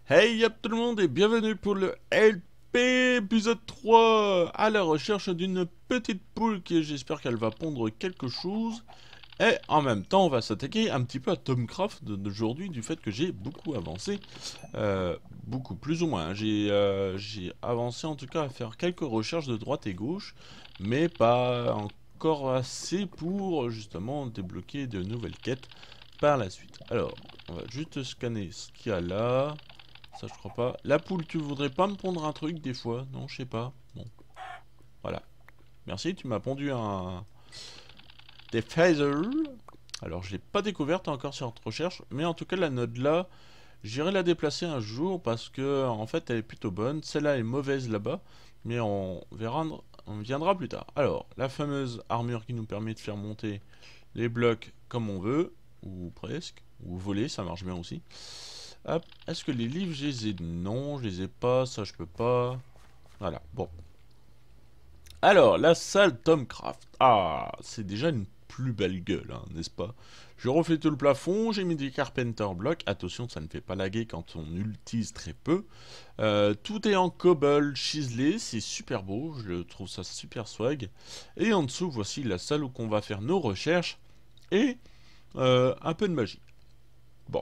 Hey y'a tout le monde et bienvenue pour le LP épisode 3 à la recherche d'une petite poule qui j'espère qu'elle va pondre quelque chose. Et en même temps on va s'attaquer un petit peu à Tomcraft d'aujourd'hui du fait que j'ai beaucoup avancé. Beaucoup plus ou moins. J'ai avancé en tout cas à faire quelques recherches de droite et gauche. Mais pas encore assez pour justement débloquer de nouvelles quêtes par la suite. Alors on va juste scanner ce qu'il y a là. Ça, je crois pas. La poule, tu voudrais pas me pondre un truc des fois? Non, je sais pas. Bon, voilà. Merci, tu m'as pondu un... des phasers. Alors, je l'ai pas découverte encore sur notre recherche, mais en tout cas, la note là, j'irai la déplacer un jour parce que, en fait, elle est plutôt bonne. Celle-là est mauvaise là-bas, mais on verra, on viendra plus tard. Alors, la fameuse armure qui nous permet de faire monter les blocs comme on veut, ou presque, ou voler, ça marche bien aussi. Hop, est-ce que les livres, je les ai? Non, je les ai pas, ça je peux pas. Voilà, bon. Alors, la salle Tomcraft. Ah, c'est déjà une plus belle gueule, hein, n'est-ce pas? Je refais tout le plafond, j'ai mis des Carpenter Blocks. Attention, ça ne fait pas laguer quand on utilise très peu. Tout est en cobble chiselé, c'est super beau, je trouve ça super swag. Et en dessous, voici la salle où on va faire nos recherches et un peu de magie. Bon,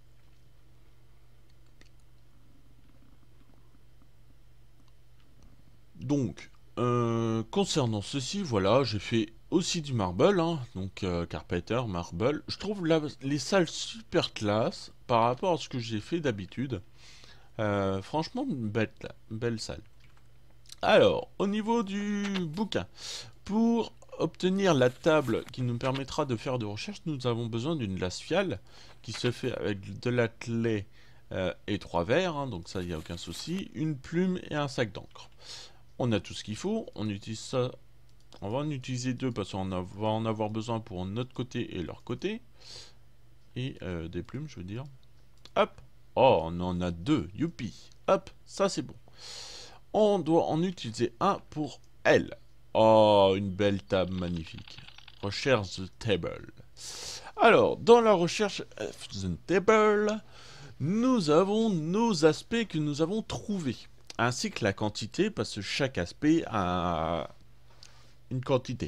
donc, concernant ceci, voilà, j'ai fait aussi du marble, hein, donc Carpenter, marble. Je trouve les salles super classe par rapport à ce que j'ai fait d'habitude. Franchement, une belle salle. Alors, au niveau du bouquin, pour obtenir la table qui nous permettra de faire des recherches, nous avons besoin d'une glaciale qui se fait avec de la clé et 3 verres, hein, donc ça, il n'y a aucun souci, une plume et un sac d'encre. On a tout ce qu'il faut, on utilise ça, on va en utiliser deux parce qu'on va en avoir besoin pour notre côté et leur côté. Et des plumes, je veux dire. Hop. Oh, on en a deux, youpi. Hop, ça c'est bon. On doit en utiliser un pour elle. Oh, une belle table magnifique. Recherche the table. Alors, dans la recherche of the table, nous avons nos aspects que nous avons trouvés, ainsi que la quantité, parce que chaque aspect a une quantité.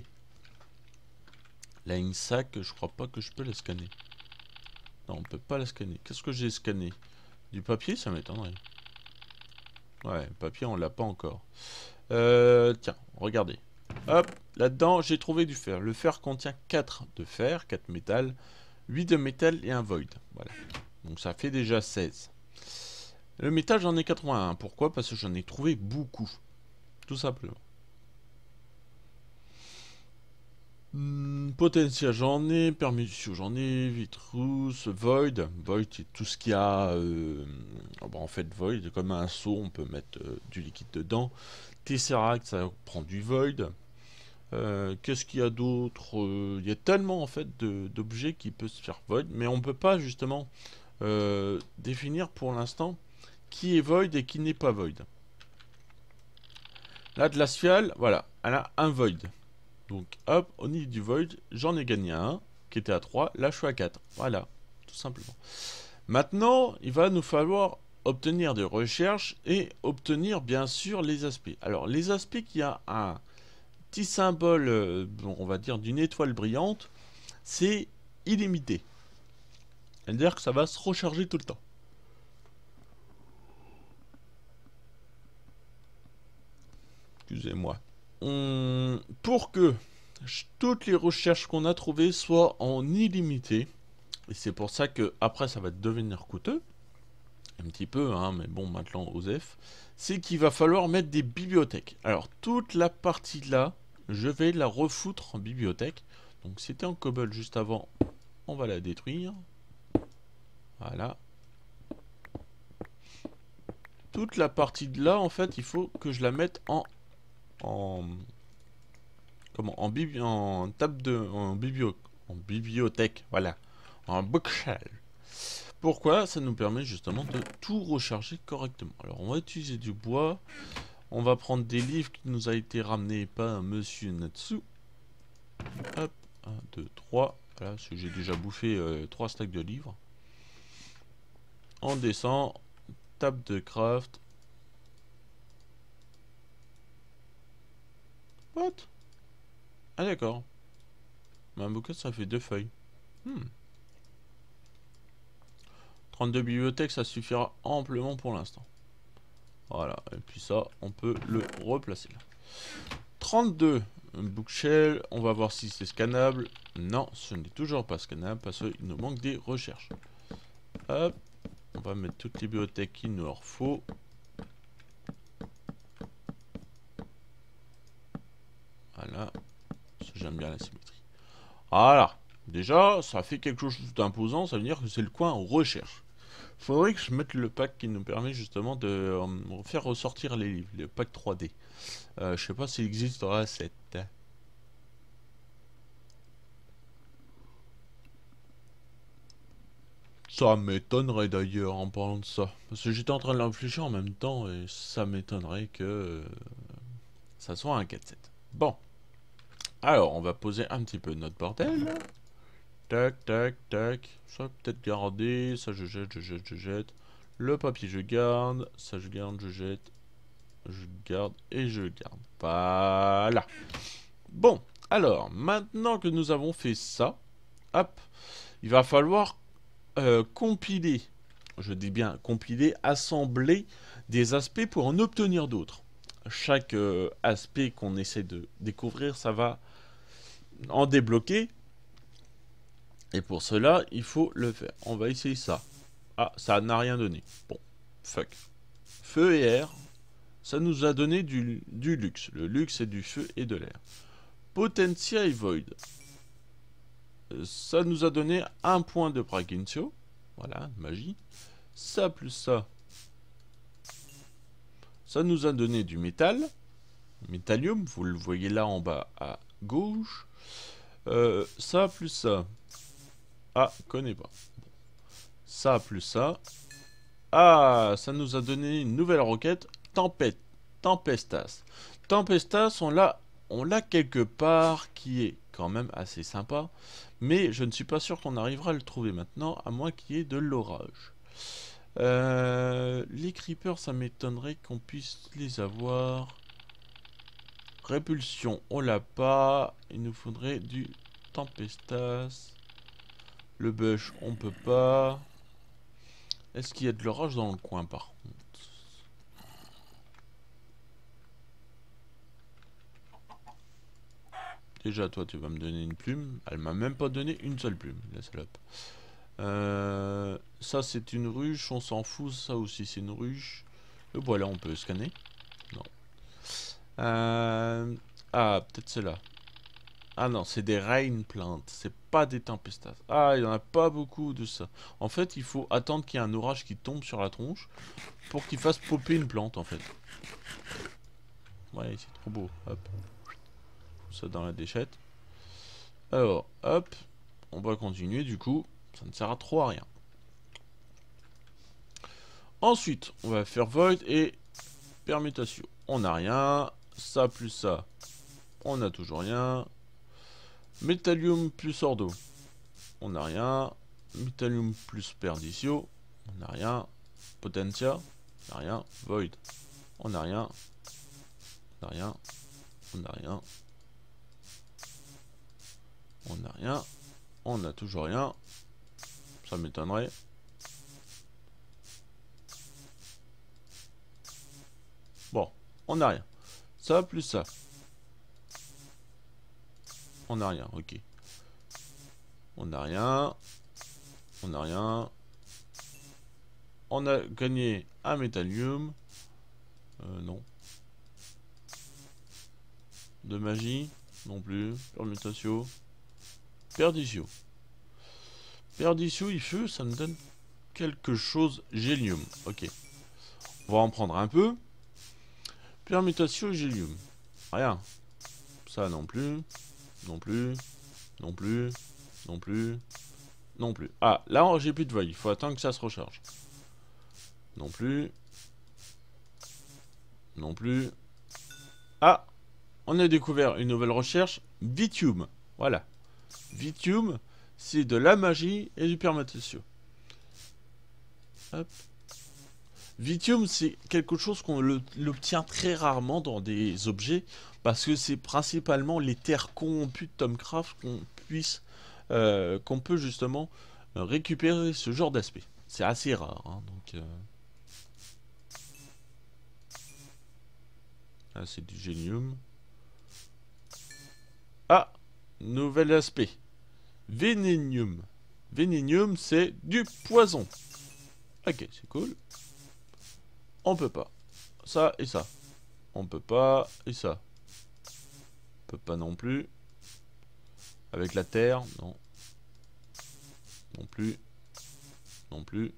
La INSAC, je crois pas que je peux la scanner. Non, on peut pas la scanner. Qu'est-ce que j'ai scanné? Du papier, ça m'étonnerait. Ouais, papier, on l'a pas encore. Tiens, regardez. Hop, là-dedans, j'ai trouvé du fer. Le fer contient 4 de fer, 4 métal, 8 de métal et un void. Voilà. Donc ça fait déjà 16. Le métal, j'en ai 81. Pourquoi? Parce que j'en ai trouvé beaucoup. Tout simplement. Potentiel, j'en ai. Permission, j'en ai. Vitrous, Void. Void, c'est tout ce qu'il y a. Bon, en fait, Void, comme un seau, on peut mettre du liquide dedans. Tesseract, ça prend du Void. Qu'est-ce qu'il y a d'autre? Il y a tellement en fait d'objets qui peuvent se faire Void, mais on peut pas justement définir pour l'instant qui est Void et qui n'est pas Void. La glaciale, voilà, elle a un Void. Donc hop, au niveau du Void, j'en ai gagné un, qui était à 3, là je suis à 4. Voilà, tout simplement. Maintenant, il va nous falloir obtenir des recherches et obtenir bien sûr les aspects. Alors les aspects qui a un petit symbole, bon, on va dire d'une étoile brillante, c'est illimité. C'est-à-dire que ça va se recharger tout le temps. Excusez-moi. Pour que toutes les recherches qu'on a trouvées soient en illimité, et c'est pour ça que après ça va devenir coûteux, un petit peu, hein, mais bon, maintenant OSEF, c'est qu'il va falloir mettre des bibliothèques. Alors toute la partie là, je vais la refoutre en bibliothèque. Donc c'était en cobble juste avant, on va la détruire. Voilà. Toute la partie de là, en fait, il faut que je la mette en comment, en table de, en bibliothèque, voilà, en bookshelf. Pourquoi? Ça nous permet justement de tout recharger correctement. Alors, on va utiliser du bois. On va prendre des livres qui nous a été ramenés par Monsieur Natsu. Hop, 1, 2, 3. Voilà, parce que j'ai déjà bouffé 3 stacks de livres. On descend. Table de craft. What? Ah d'accord. Un bouquet ça fait 2 feuilles. 32 bibliothèques ça suffira amplement pour l'instant. Voilà, et puis ça on peut le replacer là. 32 bookshelf, on va voir si c'est scannable. Non, ce n'est toujours pas scannable parce qu'il nous manque des recherches. Hop, on va mettre toutes les bibliothèques qu'il nous leur faut. Voilà, j'aime bien la symétrie. Voilà, déjà ça fait quelque chose d'imposant, ça veut dire que c'est le coin recherche. Faudrait que je mette le pack qui nous permet justement de faire ressortir les livres, le pack 3D. Je sais pas s'il existe dans la 7. Ça m'étonnerait d'ailleurs en parlant de ça. Parce que j'étais en train de réfléchir en même temps et ça m'étonnerait que ça soit un 4-7. Bon. Alors, on va poser un petit peu notre bordel. Tac, tac, tac. Ça peut-être garder. Ça, je jette, je jette, je jette. Le papier, je garde. Ça, je garde, je jette. Je garde et je garde. Voilà. Bon. Alors, maintenant que nous avons fait ça, hop, il va falloir compiler, je dis bien compiler, assembler des aspects pour en obtenir d'autres. Chaque aspect qu'on essaie de découvrir, ça va en débloquer. Et pour cela, il faut le faire. On va essayer ça. Ah, ça n'a rien donné. Bon, fuck. Feu et air, ça nous a donné du luxe. Le luxe, c'est du feu et de l'air. Potentia et void. Ça nous a donné un point de Prakincio. Voilà, magie. Ça plus ça. Ça nous a donné du métal. Métallium, vous le voyez là en bas à gauche. Ça plus ça. Ah, connais pas. Ça plus ça. Ah, ça nous a donné une nouvelle roquette. Tempestas. Tempestas, on l'a quelque part qui est quand même assez sympa. Mais je ne suis pas sûr qu'on arrivera à le trouver maintenant, à moins qu'il y ait de l'orage. Les creepers, ça m'étonnerait qu'on puisse les avoir. Répulsion, on l'a pas. Il nous faudrait du Tempestas. Le bush, on peut pas. Est-ce qu'il y a de l'orage dans le coin par contre? Déjà, toi, tu vas me donner une plume. Elle m'a même pas donné une seule plume, la salope. Ça, c'est une ruche. On s'en fout. Ça aussi, c'est une ruche. Le bois là, on peut scanner. Non. Ah, peut-être c'est là. Ah non, c'est des rain plants. C'est pas des tempestas. Ah, il y en a pas beaucoup de ça. En fait, il faut attendre qu'il y ait un orage qui tombe sur la tronche pour qu'il fasse popper une plante, en fait. Ouais, c'est trop beau. Hop. Ça dans la déchette. Alors, hop. On va continuer, du coup. Ça ne sert à trop à rien. Ensuite, on va faire void et permutation. On n'a rien. Ça plus ça. On n'a toujours rien. Métallium plus ordo. On n'a rien. Métallium plus perdicio. On n'a rien. Potentia. On n'a rien. Void. On n'a rien. On n'a rien. On n'a rien. On n'a rien. On n'a toujours rien. Ça m'étonnerait. Bon, on n'a rien. Ça plus ça. On n'a rien, ok. On n'a rien. On n'a rien. On a gagné un métallium. Non. De magie. Non plus. Permutation. Perdicio. Perdicio, il feu, ça me donne quelque chose. Gélium. Ok. On va en prendre un peu. Permutation, gélium. Rien. Ça non plus. Non plus. Non plus. Non plus. Non plus. Ah, là, j'ai plus de void. Il faut attendre que ça se recharge. Non plus. Non plus. Ah, on a découvert une nouvelle recherche. Vitium. Voilà. Vitium, c'est de la magie et du permutation. Hop. Vithium, c'est quelque chose qu'on l'obtient très rarement dans des objets, parce que c'est principalement les terres corrompues de Tomcraft qu'on peut justement récupérer ce genre d'aspect. C'est assez rare, hein, donc... Ah, c'est du génium. Ah, nouvel aspect. Vénénium. Vénénium, c'est du poison. Ok, c'est cool. On peut pas. Ça et ça. On peut pas et ça. On peut pas non plus. Avec la terre, non. Non plus. Non plus.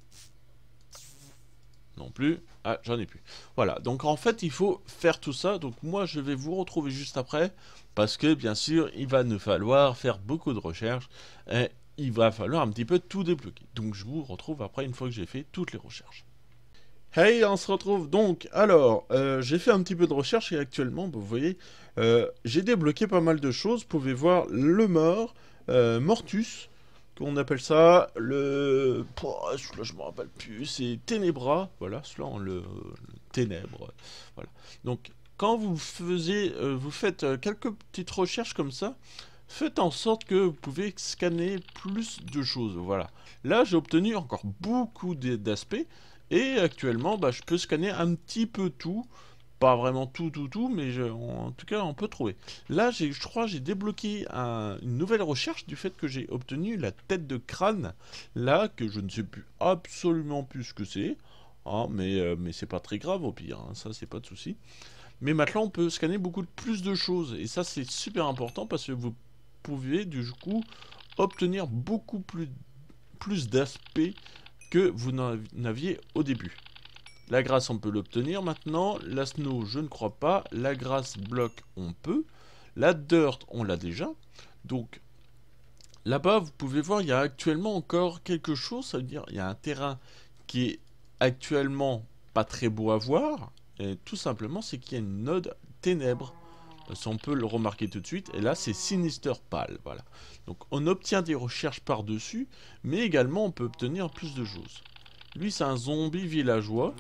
Non plus. Ah, j'en ai plus. Voilà, donc en fait, il faut faire tout ça. Donc moi, je vais vous retrouver juste après. Parce que, bien sûr, il va nous falloir faire beaucoup de recherches. Et il va falloir un petit peu tout débloquer. Donc je vous retrouve après, une fois que j'ai fait toutes les recherches. Hey, on se retrouve donc. Alors, j'ai fait un petit peu de recherche et actuellement, vous voyez, j'ai débloqué pas mal de choses. Vous pouvez voir le mort, Mortus, qu'on appelle ça, le... celui-là, je me rappelle plus, c'est Ténébra, voilà, celui-là, le ténèbre, voilà. Donc, quand vous faites quelques petites recherches comme ça, faites en sorte que vous pouvez scanner plus de choses, voilà. Là, j'ai obtenu encore beaucoup d'aspects, et actuellement, bah, je peux scanner un petit peu tout, pas vraiment tout, mais en tout cas, on peut trouver. Là, je crois j'ai débloqué une nouvelle recherche du fait que j'ai obtenu la tête de crâne, là, que je ne sais plus absolument plus ce que c'est. Ah, mais c'est pas très grave au pire, hein, ça c'est pas de souci. Mais maintenant on peut scanner beaucoup plus de choses, et ça c'est super important parce que vous pouvez du coup obtenir beaucoup plus d'aspects que vous n'aviez au début. La grâce, on peut l'obtenir maintenant. La snow, je ne crois pas. La grâce bloc, on peut. La dirt, on l'a déjà. Donc, là-bas, vous pouvez voir, il y a actuellement encore quelque chose. Ça veut dire, il y a un terrain qui est actuellement pas très beau à voir. Et tout simplement, c'est qu'il y a une node ténèbres. Ça, on peut le remarquer tout de suite. Et là, c'est Sinister Pal. Voilà. Donc, on obtient des recherches par-dessus. Mais également, on peut obtenir plus de choses. Lui, c'est un zombie villageois.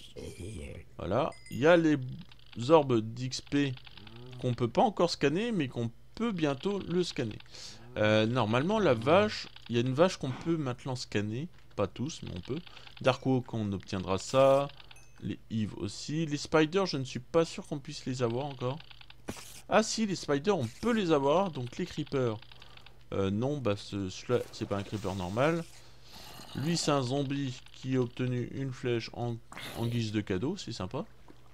Voilà. Il y a les orbes d'XP qu'on peut pas encore scanner, mais qu'on peut bientôt le scanner. Normalement, la vache, il y a une vache qu'on peut maintenant scanner. Pas tous, mais on peut. Darkwalk, on obtiendra ça. Les Eve aussi. Les spiders, je ne suis pas sûr qu'on puisse les avoir encore. Ah si, les spiders, on peut les avoir. Donc les creepers. Non, bah celui-là, c'est pas un creeper normal. Lui, c'est un zombie qui a obtenu une flèche en guise de cadeau, c'est sympa.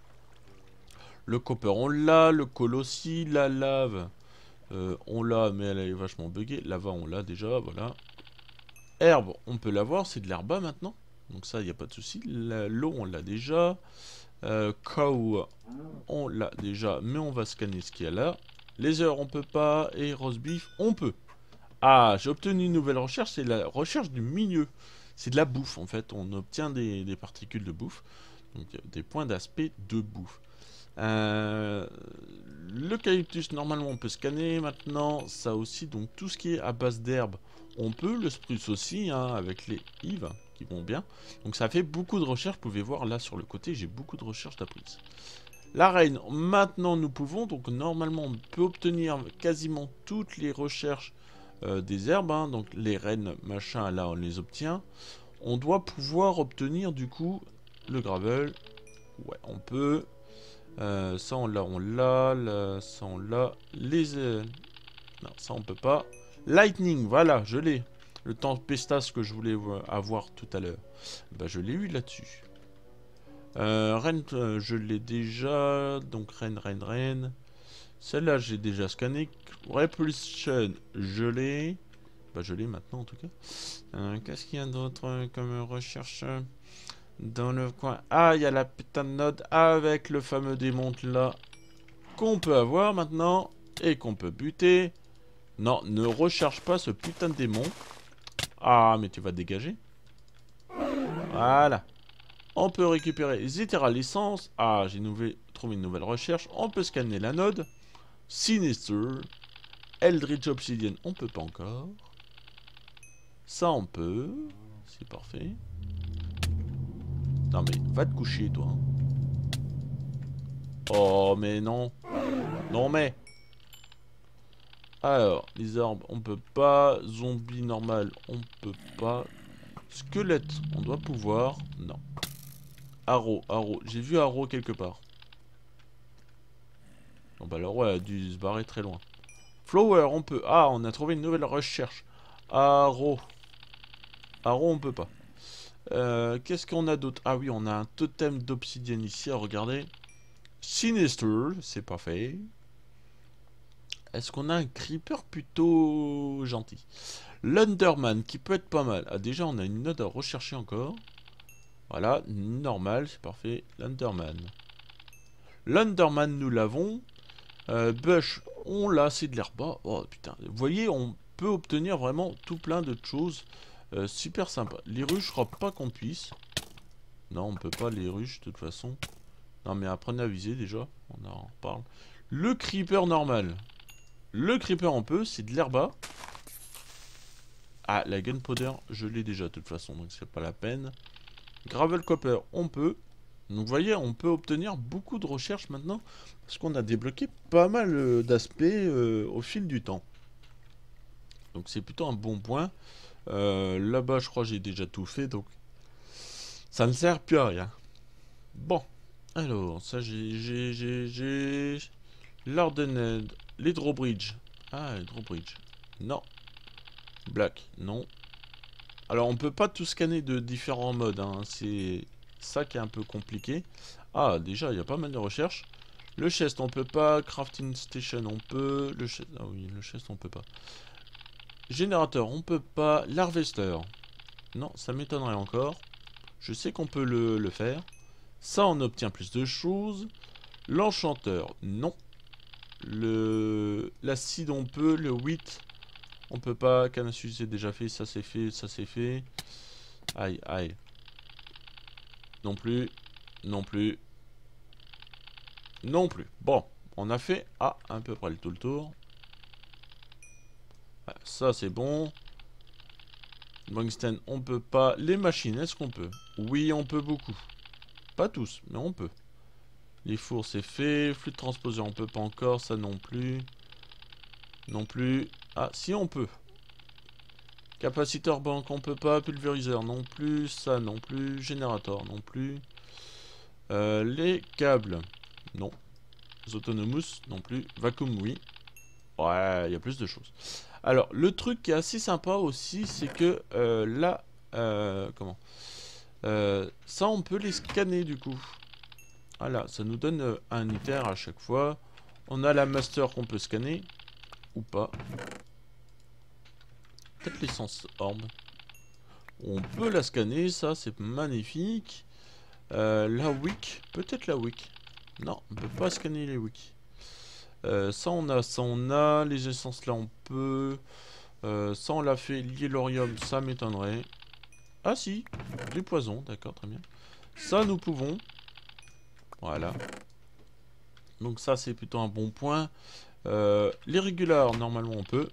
Le copper, on l'a. Le coal aussi. La lave, on l'a, mais elle est vachement buggée. Lava, on l'a déjà, voilà. Herbe, on peut l'avoir, c'est de l'herba maintenant. Donc ça, il n'y a pas de souci. L'eau, on l'a déjà. Cow, on l'a déjà, mais on va scanner ce qu'il y a là. Les heures, on peut pas. Et roast beef, on peut. Ah, j'ai obtenu une nouvelle recherche, c'est la recherche du milieu. C'est de la bouffe en fait, on obtient des particules de bouffe, donc des points d'aspect de bouffe. Euh, L'eucalyptus, normalement on peut scanner maintenant, ça aussi, donc tout ce qui est à base d'herbe, on peut, le spruce aussi, hein, avec les Yves qui vont bien. Donc ça fait beaucoup de recherches, vous pouvez voir là sur le côté, j'ai beaucoup de recherches d'apprises. La reine, maintenant nous pouvons, donc normalement on peut obtenir quasiment toutes les recherches des herbes, hein, donc les rennes, machin, là on les obtient. On doit pouvoir obtenir du coup le gravel. Ouais, on peut. Ça on l'a, ça on l'a. Non, ça on peut pas. Lightning, voilà, je l'ai. Le tempestas que je voulais avoir tout à l'heure. Bah je l'ai eu là-dessus. Reine, je l'ai déjà. Donc reine. Celle-là, j'ai déjà scanné. Repulsion, je l'ai. Bah, je l'ai maintenant, en tout cas. Qu'est-ce qu'il y a d'autre comme recherche dans le coin? Ah, il y a la putain de node avec le fameux démonte là. Qu'on peut avoir maintenant. Et qu'on peut buter. Non, ne recherche pas ce putain de démon. Ah, mais tu vas te dégager. Voilà. On peut récupérer Zitera licence. Ah, j'ai trouvé une nouvelle recherche. On peut scanner la node. Sinister. Eldritch Obsidian, on peut pas encore. Ça, on peut. C'est parfait. Non mais, va te coucher, toi. Hein. Oh, mais non. Non mais... Alors, les arbres, on peut pas. Zombie normal, on peut pas. Squelette, on doit pouvoir. Non. Arrow, arrow. J'ai vu arrow quelque part. Bon bah alors ouais, elle a dû se barrer très loin. Flower, on peut. Ah, on a trouvé une nouvelle recherche. Arrow. Arrow, on peut pas. Qu'est-ce qu'on a d'autre? Ah oui, on a un totem d'obsidienne ici, regardez. Sinister, c'est pas fait. Est-ce qu'on a un creeper plutôt gentil? L'Underman, qui peut être pas mal. Ah, déjà, on a une note à rechercher encore. Voilà, normal, c'est parfait. L'Underman. L'Underman, nous l'avons. Bush, on l'a, c'est de l'herbe. Oh putain, vous voyez, on peut obtenir vraiment tout plein de choses super sympa. Les ruches, je crois pas qu'on puisse. Non, on peut pas les ruches de toute façon. Non, mais apprenez à viser déjà, on en reparle. Le creeper normal. Le creeper on peut, c'est de l'herba. Ah, la gunpowder, je l'ai déjà de toute façon, donc c'est pas la peine. Gravel copper, on peut. Donc vous voyez, on peut obtenir beaucoup de recherches maintenant, parce qu'on a débloqué pas mal d'aspects au fil du temps. Donc c'est plutôt un bon point. Là-bas, je crois que j'ai déjà tout fait, donc ça ne sert plus à rien. Bon, alors, ça j'ai... L'Ardened, les drawbridge. Ah, les drawbridge. Non. Black, non. Alors, on peut pas tout scanner de différents modes, hein. C'est ça qui est un peu compliqué. Ah, déjà, il y a pas mal de recherches. Le chest, on peut pas. Crafting station, on peut. Le chest, ah oui, le chest, on peut pas. Générateur, on peut pas. L'harvester. Non, ça m'étonnerait encore. Je sais qu'on peut le faire. Ça, on obtient plus de choses. L'enchanteur, non. L'acide, on peut. Le wheat, on peut pas. Canne à sucre, c'est déjà fait. Ça, c'est fait. Ça, c'est fait. Aïe, aïe. Non plus. Non plus. Non plus. Bon, on a fait à peu près tout le tour. Voilà, ça, c'est bon. Bungsten, on peut pas. Les machines, est-ce qu'on peut? Oui, on peut beaucoup. Pas tous, mais on peut. Les fours, c'est fait. Flux de transposeur, on peut pas encore. Ça non plus. Non plus. Ah, si, on peut. Capaciteur banque, on peut pas. Pulvériseur, non plus. Ça, non plus. Générateur, non plus. Les câbles, non. Autonomous, non plus. Vacuum, oui. Ouais, il y a plus de choses. Alors, le truc qui est assez sympa aussi, c'est que là... comment ça, on peut les scanner, du coup. Voilà, ça nous donne un ITER à chaque fois. On a la master qu'on peut scanner. Ou pas. Peut-être l'essence orbe. On peut la scanner, ça, c'est magnifique. La wick. Peut-être la wick. Non, on peut pas scanner les wicks. Ça on a, les essences là on peut. Ça on l'a fait, lier l'orium, ça m'étonnerait. Ah si, du poison, d'accord, très bien. Ça nous pouvons. Voilà. Donc ça c'est plutôt un bon point. Les régulars, normalement on peut.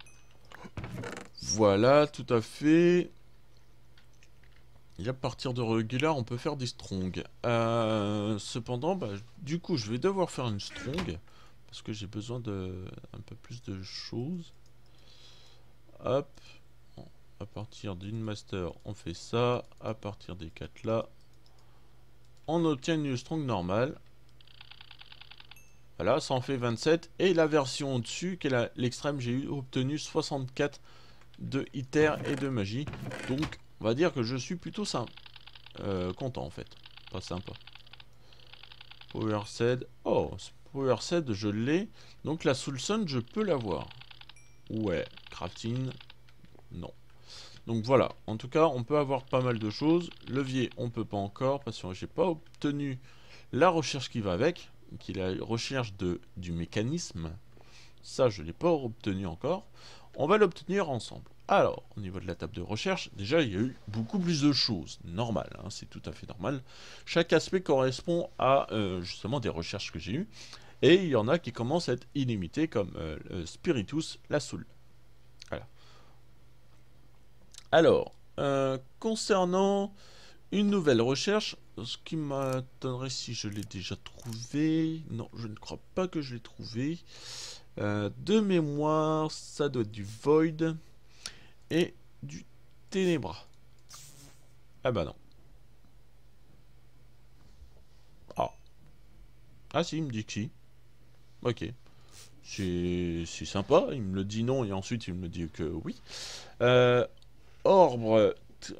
Voilà, tout à fait. Et à partir de régular, on peut faire des strong. Cependant, bah, du coup, je vais devoir faire une strong. Parce que j'ai besoin de un peu plus de choses. Hop. Bon, à partir d'une master, on fait ça. À partir des 4 là, on obtient une strong normale. Voilà, ça en fait 27. Et la version au-dessus, qui est l'extrême, j'ai obtenu 64 de ITER et de magie. Donc, on va dire que je suis plutôt content en fait. Pas sympa. Power Seed. Oh, Power Seed, je l'ai. Donc la Soulson, je peux l'avoir. Ouais. Crafting. Non. Donc voilà. En tout cas, on peut avoir pas mal de choses. Levier, on peut pas encore. Parce que j'ai pas obtenu la recherche qui va avec. Qui est la recherche du mécanisme. Ça, je l'ai pas obtenu encore. On va l'obtenir ensemble. Alors, au niveau de la table de recherche, déjà, il y a eu beaucoup plus de choses. Normal, hein, c'est tout à fait normal. Chaque aspect correspond à, justement, des recherches que j'ai eues. Et il y en a qui commencent à être illimités, comme Spiritus, la Soul. Voilà. Alors, concernant une nouvelle recherche. Ce qui m'étonnerait si je l'ai déjà trouvé. Non, je ne crois pas que je l'ai trouvé. De mémoire, ça doit être du Void et du Ténébra. Ah bah non. Ah. Ah si, il me dit que si. Ok. C'est sympa, il me le dit non et ensuite il me dit que oui. Euh, Orbre,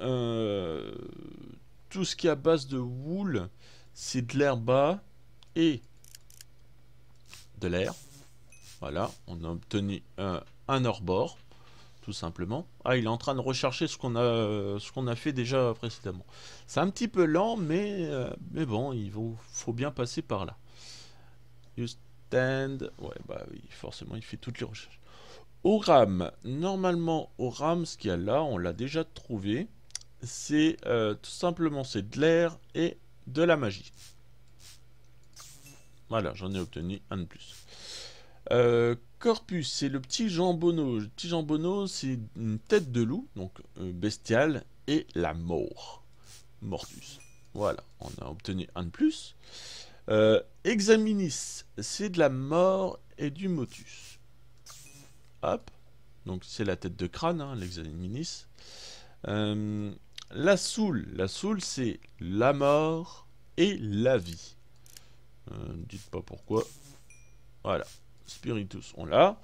tout ce qui est à base de wool, c'est de l'herba et de l'air. Voilà, on a obtenu un Orbor, tout simplement. Ah, il est en train de rechercher ce qu'on a fait déjà précédemment. C'est un petit peu lent, mais bon, faut bien passer par là. You stand... Ouais, bah oui, forcément, il fait toutes les recherches. Au RAM, normalement, au RAM, ce qu'il y a là, on l'a déjà trouvé. C'est tout simplement, c'est de l'air et de la magie. Voilà, j'en ai obtenu un de plus. Corpus, c'est le petit jambonneau. Le petit jambonneau, c'est une tête de loup, donc bestiale, et la mort. Mortus. Voilà, on a obtenu un de plus. Examinis, c'est de la mort et du motus. Hop. Donc c'est la tête de crâne, hein, l'examinis. La soul c'est la mort et la vie. Dites pas pourquoi. Voilà. Spiritus, on l'a.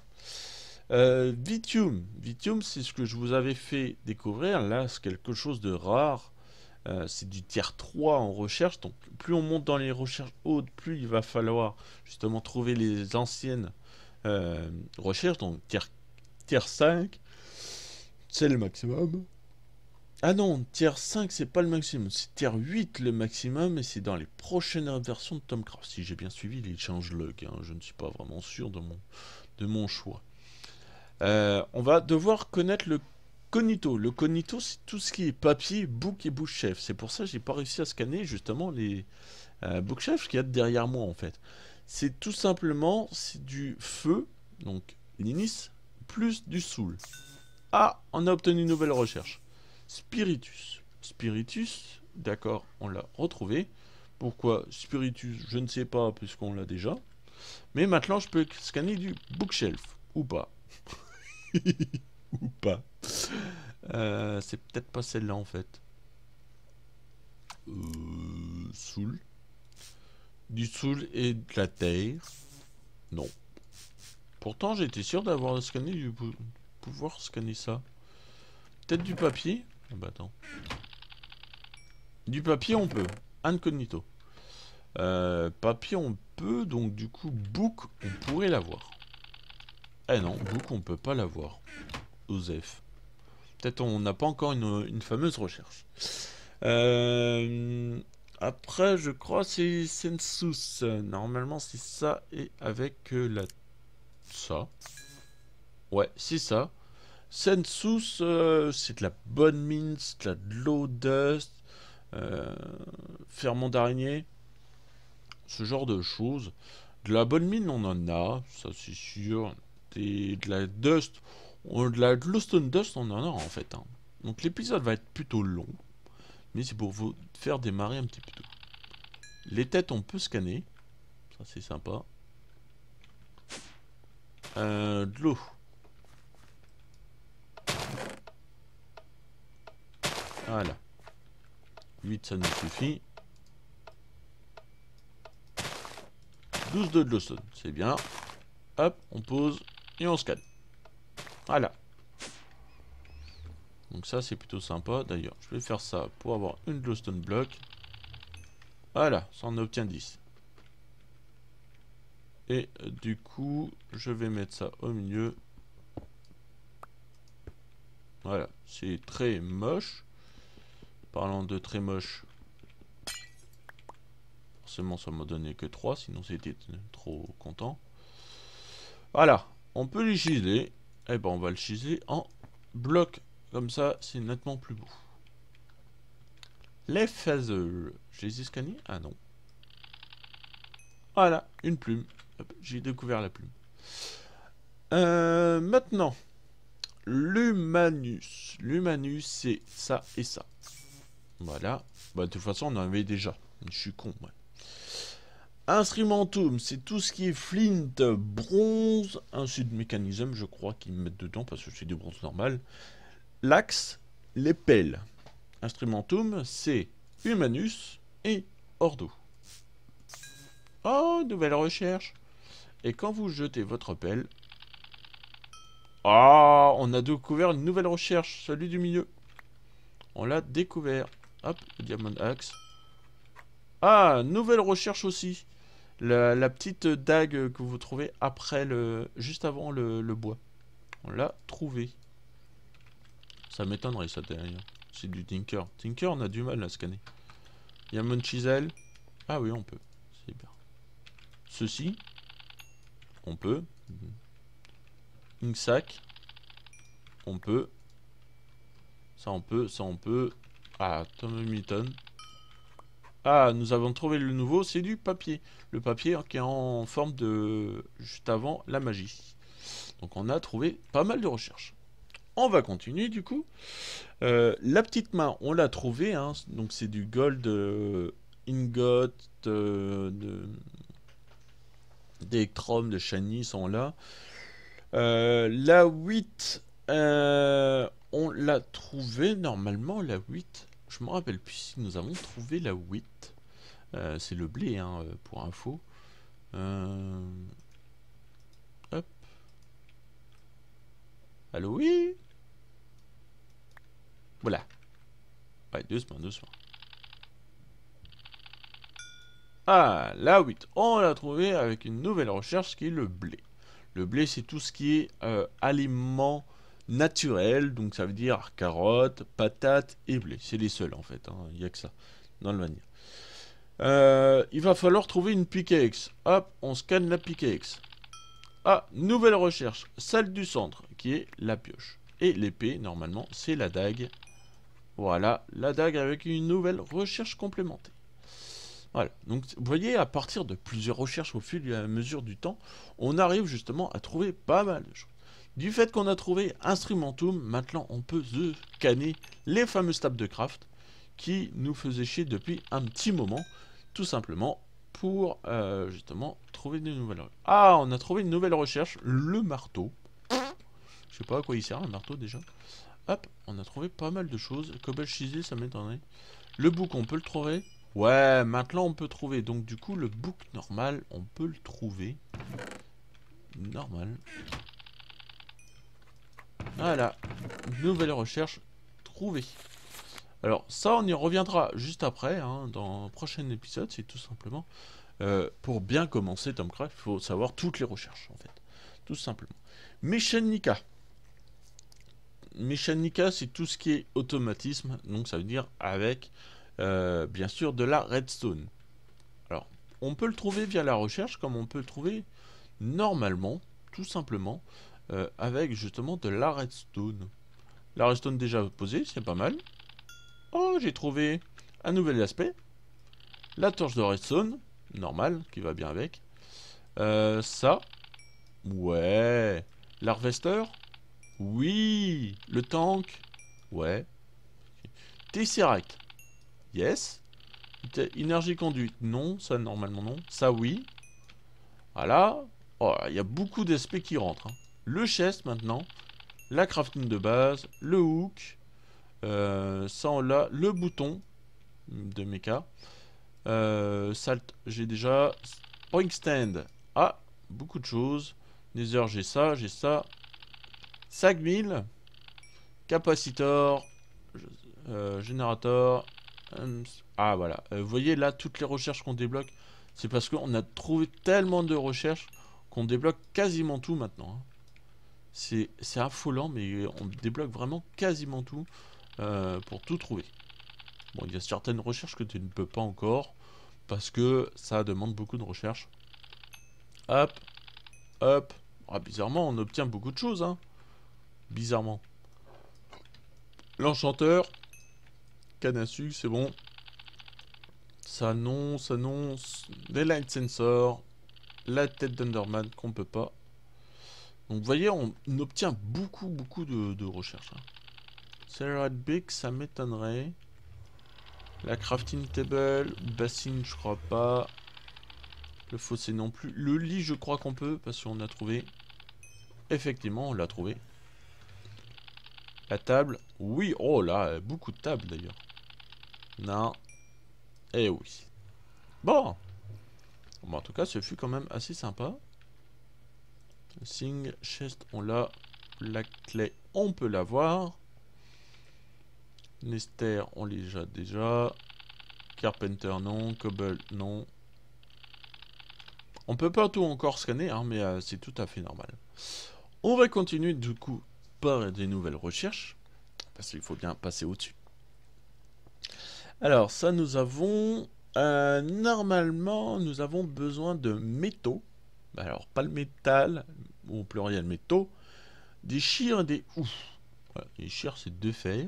Vitium, c'est ce que je vous avais fait découvrir. Là, c'est quelque chose de rare. C'est du tiers 3 en recherche. Donc, plus on monte dans les recherches hautes, plus il va falloir justement trouver les anciennes recherches. Donc, tiers 5, c'est le maximum. Ah non, tiers 5, c'est pas le maximum. C'est tiers 8 le maximum. Et c'est dans les prochaines versions de Tomcraft. Si j'ai bien suivi les changelogs. Hein, je ne suis pas vraiment sûr de mon choix. On va devoir connaître le cognito. Le cognito, c'est tout ce qui est papier, book et bookshelf. C'est pour ça que j'ai pas réussi à scanner justement les bookshelf qu'il y a derrière moi en fait. C'est tout simplement c'est du feu, donc l'inis, plus du soul. Ah, on a obtenu une nouvelle recherche. Spiritus. Spiritus, d'accord, on l'a retrouvé. Pourquoi Spiritus, je ne sais pas, puisqu'on l'a déjà. Mais maintenant, je peux scanner du bookshelf. Ou pas. Ou pas. C'est peut-être pas celle-là, en fait. Soul. Du soul et de la terre. Non. Pourtant, j'étais sûr d'avoir scanné pouvoir scanner ça. Peut-être du papier. Ah bah attends. Du papier, on peut. Incognito. Papier, on peut. Donc, du coup, book, on pourrait l'avoir. Eh non, book, on peut pas l'avoir. Osef. Peut-être on n'a pas encore une fameuse recherche. Après, je crois c'est Sensus. Normalement, c'est ça. Et avec la... Ça. Ouais, c'est ça. Sensus, c'est de la bonne mine, c'est de l'eau dust, ferment d'araignée, ce genre de choses. De la bonne mine, on en a, ça c'est sûr. De la dust, de la glowstone dust, on en a en fait. Hein. Donc l'épisode va être plutôt long, mais c'est pour vous faire démarrer un petit peu tôt. Les têtes, on peut scanner, ça c'est sympa. De l'eau. Voilà. 8, ça nous suffit. 12 de glowstone, c'est bien. Hop, on pose et on scanne. Voilà. Donc ça, c'est plutôt sympa. D'ailleurs, je vais faire ça pour avoir une glowstone block. Voilà, ça en obtient 10. Et du coup, je vais mettre ça au milieu. Voilà, c'est très moche. Parlant de très moche, forcément ça m'a donné que 3, sinon c'était trop content. Voilà, on peut les chiseler. Et ben on va le chiseler en bloc. Comme ça, c'est nettement plus beau. Les feathers, je les ai scannés? Ah non. Voilà, une plume. J'ai découvert la plume. Maintenant, l'humanus. L'humanus, c'est ça et ça. Voilà. Bah, de toute façon, on en avait déjà. Je suis con, ouais. Instrumentum, c'est tout ce qui est flint, bronze, ainsi de mécanisme, je crois qu'ils mettent dedans, parce que c'est du bronze normal. L'axe, les pelles. Instrumentum, c'est Humanus et Ordo. Oh, nouvelle recherche. Et quand vous jetez votre pelle... Ah, on a découvert une nouvelle recherche, celui du milieu. On l'a découvert. Hop, le Diamond Axe. Ah, nouvelle recherche aussi. La petite dague que vous trouvez après juste avant le bois. On l'a trouvé. Ça m'étonnerait ça derrière. C'est du Tinker. Tinker, on a du mal à scanner. Diamond Chisel. Ah oui, on peut. C'est bien. Ceci. On peut. Inksac. On peut. Ça on peut. Ça on peut. Ah, Tom Milton. Ah, nous avons trouvé le nouveau. C'est du papier. Le papier qui est en forme de... Juste avant la magie. Donc on a trouvé pas mal de recherches. On va continuer du coup. La petite main, on l'a trouvée. Hein, donc c'est du gold ingot, d'électrum, de shiny sont là. La 8, on l'a trouvée normalement, la 8. Je me rappelle plus si nous avons trouvé la 8. C'est le blé, hein, pour info. Hop. Allô, oui. Voilà. Ouais, doucement, doucement. Ah, la 8. On l'a trouvé avec une nouvelle recherche qui est le blé. Le blé, c'est tout ce qui est aliment naturel. Donc ça veut dire carottes, patates et blé. C'est les seuls en fait. Hein. Il n'y a que ça dans le vanilla. Il va falloir trouver une pickaxe. Hop, on scanne la pickaxe. Ah, nouvelle recherche. Celle du centre, qui est la pioche. Et l'épée, normalement, c'est la dague. Voilà, la dague avec une nouvelle recherche complémentaire. Voilà, donc vous voyez, à partir de plusieurs recherches au fil et à mesure du temps, on arrive justement à trouver pas mal de choses. Du fait qu'on a trouvé Instrumentum, maintenant on peut scanner les fameuses tables de craft qui nous faisaient chier depuis un petit moment, tout simplement pour justement trouver des nouvelles. Ah, on a trouvé une nouvelle recherche, le marteau. Je sais pas à quoi il sert un marteau déjà. Hop, on a trouvé pas mal de choses. Cobble chisel, ça m'étonnerait. Le bouc, on peut le trouver. Ouais, maintenant on peut trouver. Donc du coup, le bouc normal, on peut le trouver. Normal. Voilà. Nouvelle recherche trouvée. Alors ça, on y reviendra juste après, hein, dans le prochain épisode. C'est tout simplement pour bien commencer Tomcraft, il faut savoir toutes les recherches en fait. Tout simplement. Mechanica. Mechanica, c'est tout ce qui est automatisme. Donc ça veut dire avec, bien sûr, de la redstone. Alors, on peut le trouver via la recherche, comme on peut le trouver normalement, tout simplement, avec justement de la redstone. La redstone déjà posée, c'est pas mal. Oh, j'ai trouvé un nouvel aspect. La torche de redstone, normal, qui va bien avec. Ça, ouais. L'harvester, oui. Le tank, ouais. Tesseract, yes. Énergie conduite, non. Ça, normalement, non. Ça, oui. Voilà. Oh, il y a beaucoup d'aspects qui rentrent. Hein. Le chest, maintenant. La crafting de base. Le hook. Ça, on l'a. Le bouton de mecha. Salt, j'ai déjà. Point stand. Ah, beaucoup de choses. Nether, j'ai ça, j'ai ça. Sagmill. Capacitor. Générateur. Ah, voilà. Vous voyez là, toutes les recherches qu'on débloque, c'est parce qu'on a trouvé tellement de recherches qu'on débloque quasiment tout maintenant. Hein. C'est affolant, mais on débloque vraiment quasiment tout pour tout trouver. Bon, il y a certaines recherches que tu ne peux pas encore, parce que ça demande beaucoup de recherches. Hop, hop. Ah, bizarrement, on obtient beaucoup de choses, hein. Bizarrement. L'enchanteur. Canne à sucre, c'est bon. Ça non, ça non. Les light sensors. La tête d'Underman qu'on peut pas. Donc vous voyez, on obtient beaucoup de recherches. Hein. Cellular Big, ça m'étonnerait. La crafting table, bassine, je crois pas. Le fossé non plus. Le lit, je crois qu'on peut, parce qu'on a trouvé. Effectivement, on l'a trouvé. La table, oui. Oh là, beaucoup de tables d'ailleurs. Non. Eh oui. Bon. Bon, en tout cas, ce fut quand même assez sympa. Sing, chest, on l'a. La clé, on peut l'avoir. Nester, on l'a déjà. Carpenter, non. Cobble, non. On peut pas tout encore scanner, hein, mais c'est tout à fait normal. On va continuer du coup par des nouvelles recherches. Parce qu'il faut bien passer au-dessus. Alors, ça, nous avons... normalement, nous avons besoin de métaux. Alors, pas le métal, ou au pluriel métaux. Des chires et des ouf. Voilà, les chires, c'est deux fers.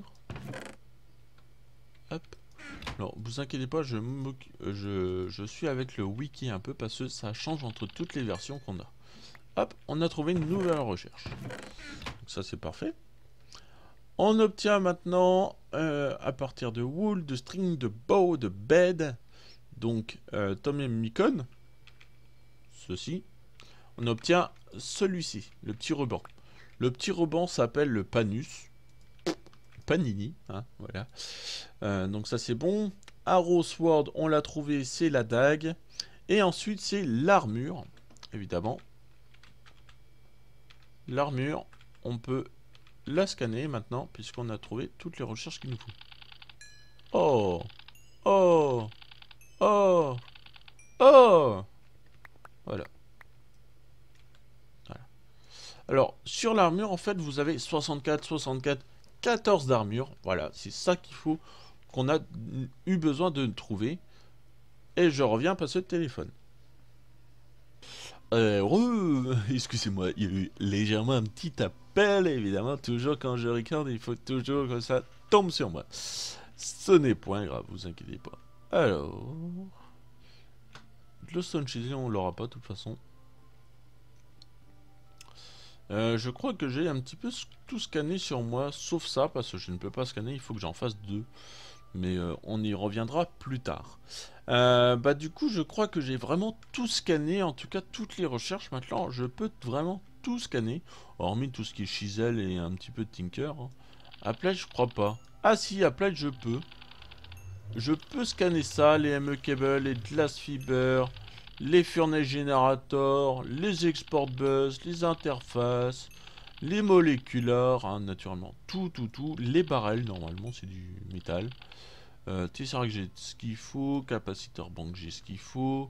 Hop. Alors, vous inquiétez pas, je suis avec le wiki un peu parce que ça change entre toutes les versions qu'on a. Hop, on a trouvé une nouvelle recherche. Donc ça, c'est parfait. On obtient maintenant, à partir de wool, de string, de bow, de bed, donc Tom Micon, ceci, on obtient celui-ci, le petit ruban. Le petit ruban s'appelle le panus, panini, hein, voilà. Donc ça c'est bon. Arrow sword, on l'a trouvé, c'est la dague. Et ensuite c'est l'armure, évidemment. L'armure, on peut la scanner maintenant, puisqu'on a trouvé toutes les recherches qu'il nous faut. Oh! Oh! Oh! Oh! Voilà. Voilà. Alors, sur l'armure, en fait, vous avez 64, 64, 14 d'armure. Voilà, c'est ça qu'il faut, qu'on a eu besoin de trouver. Et je reviens passer le téléphone. Excusez-moi, il y a eu légèrement un petit appel, évidemment. Toujours quand je regarde, il faut toujours que ça tombe sur moi. Ce n'est point grave, vous inquiétez pas. Alors... Le stone chisel, on l'aura pas de toute façon. Je crois que j'ai un petit peu tout scanné sur moi, sauf ça, parce que je ne peux pas scanner, il faut que j'en fasse deux. Mais on y reviendra plus tard. Bah du coup, je crois que j'ai vraiment tout scanné, en tout cas toutes les recherches. Maintenant, je peux vraiment tout scanner, hormis tout ce qui est chisel et un petit peu de tinker. Hein. Applet, je crois pas. Ah si, Applet, je peux. Je peux scanner ça, les ME Cable, les Glass Fiber, les Furnace Generator, les Export Bus, les interfaces, les moléculaires, hein, naturellement, tout, les barrels, normalement c'est du métal. Tesseract, j'ai ce qu'il faut, capaciteur banque, j'ai ce qu'il faut.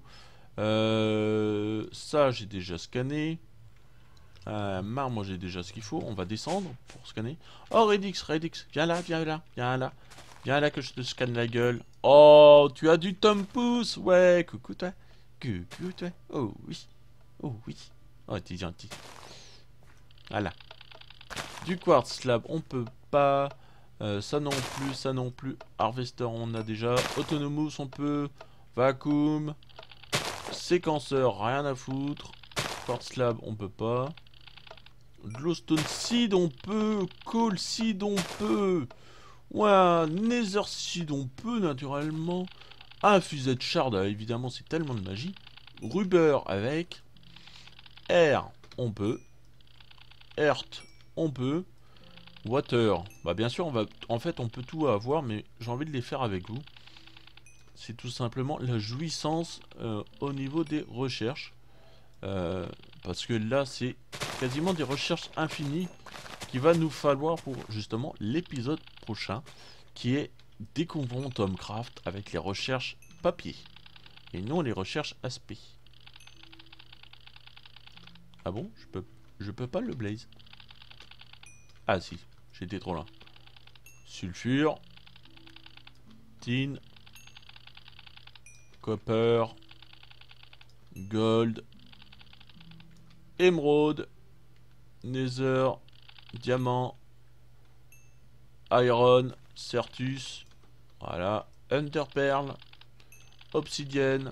Ça, j'ai déjà scanné. Marbre, j'ai déjà ce qu'il faut. On va descendre pour scanner. Oh, Redix, viens là, viens là, viens là. Viens là que je te scanne la gueule. Oh, tu as du Tom Pouce. Ouais, coucou toi. Coucou toi. Oh oui. Oh oui. Oh, t'es gentil. Voilà. Du quartz slab, on peut pas. Ça non plus, ça non plus. Harvester, on a déjà. Autonomous, on peut. Vacuum. Séquenceur, rien à foutre. Quartz slab, on peut pas. Glowstone seed, on peut. Coal seed, on peut. Ouais, Nether seed, on peut naturellement. Ah, fusette shard, évidemment, c'est tellement de magie. Rubber avec. Air, on peut. Earth, on peut. Water, bah bien sûr, en fait, on peut tout avoir, mais j'ai envie de les faire avec vous. C'est tout simplement la jouissance au niveau des recherches. Parce que là, c'est quasiment des recherches infinies qu'il va nous falloir pour justement l'épisode prochain, qui est Découvrons Tomcraft avec les recherches papier et non les recherches aspect. Ah bon, je peux pas le blaze. Ah si, j'étais trop loin. Sulfure, tin, copper, gold, émeraude, nether, diamant, iron, certus, voilà, underpearl, obsidienne,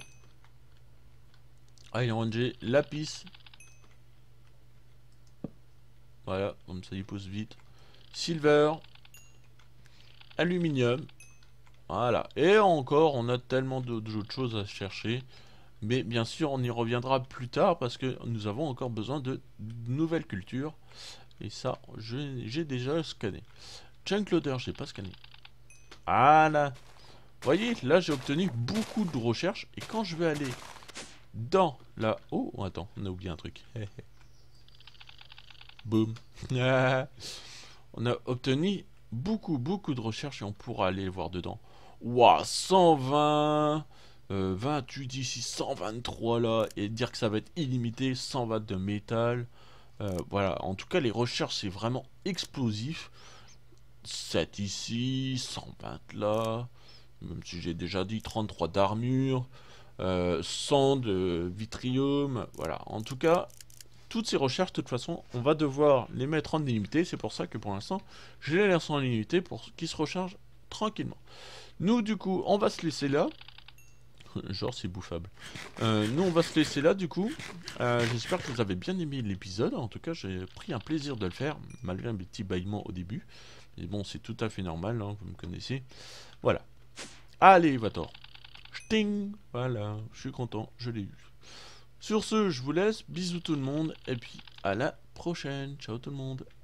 iron G, lapis, voilà, comme ça il pousse vite, silver, aluminium, Voilà. Et encore, on a tellement d'autres choses à chercher. Mais bien sûr, on y reviendra plus tard parce que nous avons encore besoin de nouvelles cultures. Et ça, j'ai déjà scanné. Chunk loader, j'ai pas scanné. Voilà. Vous voyez, là j'ai obtenu beaucoup de recherches. Et quand je vais aller dans la... Oh, attends, on a oublié un truc. Boum. On a obtenu beaucoup de recherches et on pourra aller voir dedans. Ouah, 120... 28 ici, 123 là, et dire que ça va être illimité, 100 watts de métal. Voilà, en tout cas, les recherches, c'est vraiment explosif. 7 ici, 120 là, même si j'ai déjà dit 33 d'armure, 100 de vitrium, voilà. En tout cas, toutes ces recherches, de toute façon, on va devoir les mettre en illimité. C'est pour ça que pour l'instant, je les laisse en illimité pour qu'ils se rechargent tranquillement. Nous, du coup, on va se laisser là. Genre, c'est bouffable. Nous, on va se laisser là, du coup. J'espère que vous avez bien aimé l'épisode. En tout cas, j'ai pris un plaisir de le faire, malgré mes petits bâillements au début. Mais bon, c'est tout à fait normal, hein, vous me connaissez. Voilà. Allez, va-t'en. Ch'ting. Voilà, je suis content, je l'ai eu. Sur ce, je vous laisse. Bisous tout le monde. Et puis, à la prochaine. Ciao tout le monde.